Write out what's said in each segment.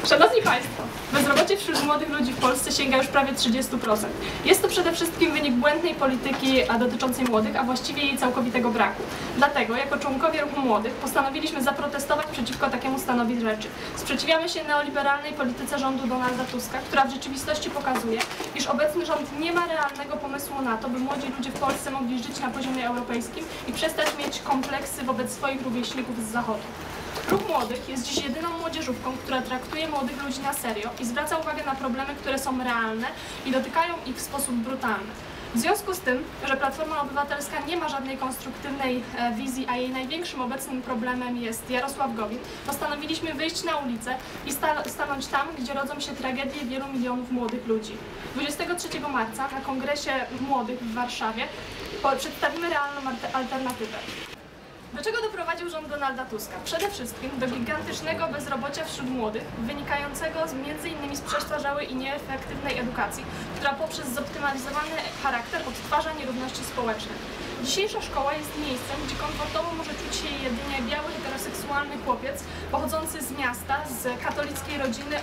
Szanowni Państwo, bezrobocie wśród młodych ludzi w Polsce sięga już prawie 30%. Jest to przede wszystkim wynik błędnej polityki dotyczącej młodych, a właściwie jej całkowitego braku. Dlatego, jako członkowie Ruchu Młodych, postanowiliśmy zaprotestować przeciwko takiemu stanowi rzeczy. Sprzeciwiamy się neoliberalnej polityce rządu Donalda Tuska, która w rzeczywistości pokazuje, iż obecny rząd nie ma realnego pomysłu na to, by młodzi ludzie w Polsce mogli żyć na poziomie europejskim i przestać mieć kompleksy wobec swoich rówieśników z Zachodu. Ruch Młodych jest dziś jedyną młodzieżówką, która traktuje młodych ludzi na serio i zwraca uwagę na problemy, które są realne i dotykają ich w sposób brutalny. W związku z tym, że Platforma Obywatelska nie ma żadnej konstruktywnej wizji, a jej największym obecnym problemem jest Jarosław Gowin, postanowiliśmy wyjść na ulicę i stanąć tam, gdzie rodzą się tragedie wielu milionów młodych ludzi. 23 marca na Kongresie Młodych w Warszawie przedstawimy realną alternatywę. Do czego doprowadził rząd Donalda Tuska? Przede wszystkim do gigantycznego bezrobocia wśród młodych, wynikającego m.in. z przestarzałej i nieefektywnej edukacji, która poprzez zoptymalizowany charakter odtwarza nierówności społeczne. Dzisiejsza szkoła jest miejscem, gdzie komfortowo może czuć się jedynie biały, heteroseksualny chłopiec pochodzący z miasta, z katolickiej rodziny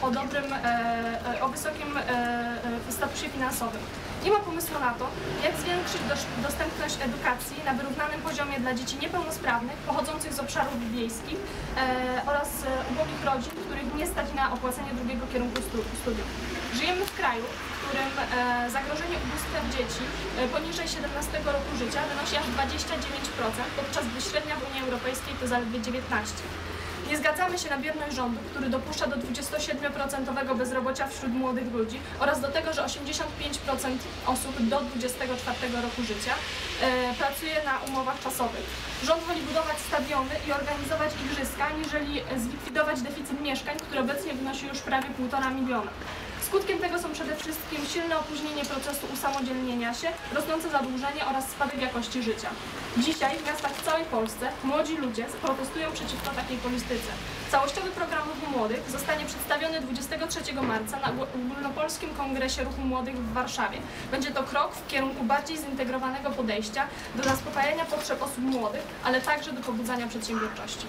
o wysokim statusie finansowym. Nie ma pomysłu na to, jak zwiększyć dostępność edukacji na wyrównanym poziomie dla dzieci niepełnosprawnych, pochodzących z obszarów wiejskich oraz ubogich rodzin, których nie stać na opłacenie drugiego kierunku studiów. Żyjemy w kraju, w którym zagrożenie ubóstwem dzieci poniżej 17 roku życia wynosi aż 29%, podczas gdy średnia w Unii Europejskiej to zaledwie 19%. Nie zgadzamy się na bierność rządu, który dopuszcza do 27% bezrobocia wśród młodych ludzi oraz do tego, że 85% osób do 24 roku życia pracuje na umowach czasowych. Rząd woli budować stadiony i organizować igrzyska, aniżeli zlikwidować deficyt mieszkań, który obecnie wynosi już prawie 1,5 miliona. Skutkiem tego są przede wszystkim silne opóźnienie procesu usamodzielnienia się, rosnące zadłużenie oraz spadek jakości życia. Dzisiaj w miastach w całej Polsce młodzi ludzie protestują przeciwko takiej polityce. Całościowy program Ruchu Młodych zostanie przedstawiony 23 marca na Ogólnopolskim Kongresie Ruchu Młodych w Warszawie. Będzie to krok w kierunku bardziej zintegrowanego podejścia do zaspokajania potrzeb osób młodych, ale także do pobudzania przedsiębiorczości.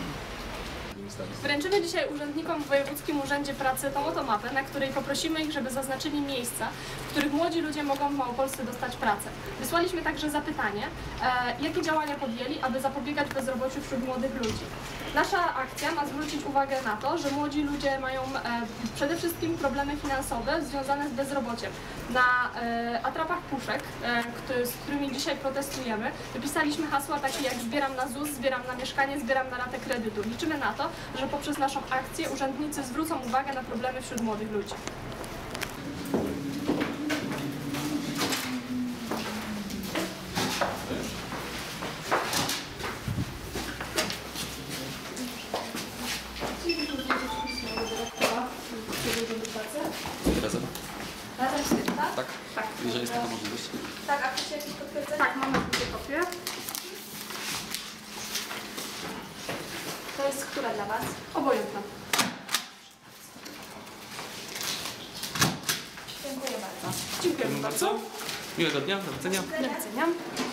Wręczymy dzisiaj urzędnikom w Wojewódzkim Urzędzie Pracy tą oto mapę, na której poprosimy ich, żeby zaznaczyli miejsca, w których młodzi ludzie mogą w Małopolsce dostać pracę. Wysłaliśmy także zapytanie, jakie działania podjęli, aby zapobiegać bezrobociu wśród młodych ludzi. Nasza akcja ma zwrócić uwagę na to, że młodzi ludzie mają przede wszystkim problemy finansowe związane z bezrobociem. Na atrapach puszek, z którymi dzisiaj protestujemy, wypisaliśmy hasła takie jak zbieram na ZUS, zbieram na mieszkanie, zbieram na ratę kredytu. Liczymy na to, że poprzez naszą akcję urzędnicy zwrócą uwagę na problemy wśród młodych ludzi. Razem z tym, tak? Tak? Tak. Jeżeli jest taka możliwość. Tak, a chcecie jakieś potwierdzenie? Tak, mamy tutaj kopię. To jest która dla Was? Obojętna. Dziękuję bardzo. Dziękuję bardzo. Miłego dnia, do widzenia. Do widzenia.